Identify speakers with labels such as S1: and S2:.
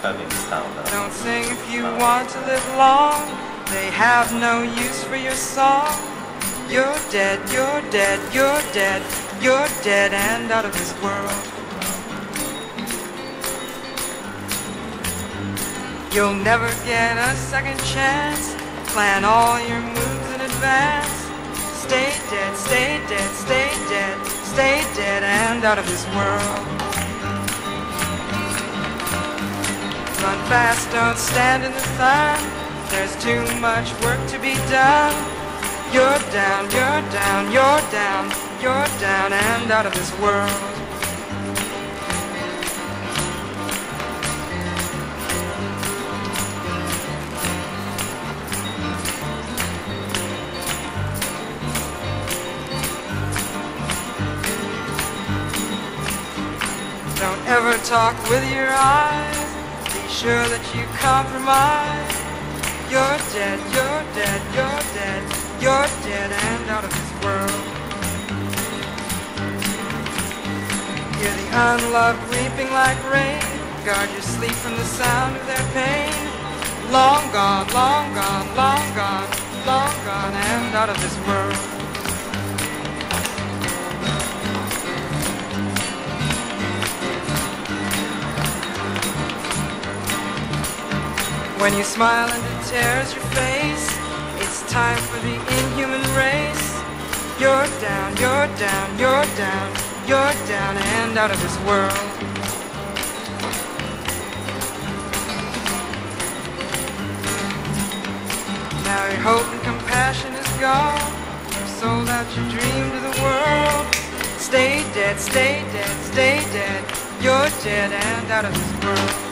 S1: cutting sound.
S2: Don't sing if you want to live long. They have no use for your song. You're dead, you're dead, you're dead, you're dead and out of this world. You'll never get a second chance. Plan all your moves in advance. Stay dead, stay dead, stay dead, stay dead and out of this world. Run fast, don't stand in the sun. There's too much work to be done. You're down, you're down, you're down, you're down and out of this world. Don't ever talk with your eyes. Be sure that you compromise. You're dead, you're dead, you're dead, you're dead and out of this world. Hear the unloved weeping like rain. Guard your sleep from the sound of their pain. Long gone, long gone, long gone, long gone and out of this world. When you smile and it tears your face, it's time for the inhuman race. You're down, you're down, you're down, you're down and out of this world. Now your hope and compassion is gone. You've sold out your dream to the world. Stay dead, stay dead, stay dead. You're dead and out of this world.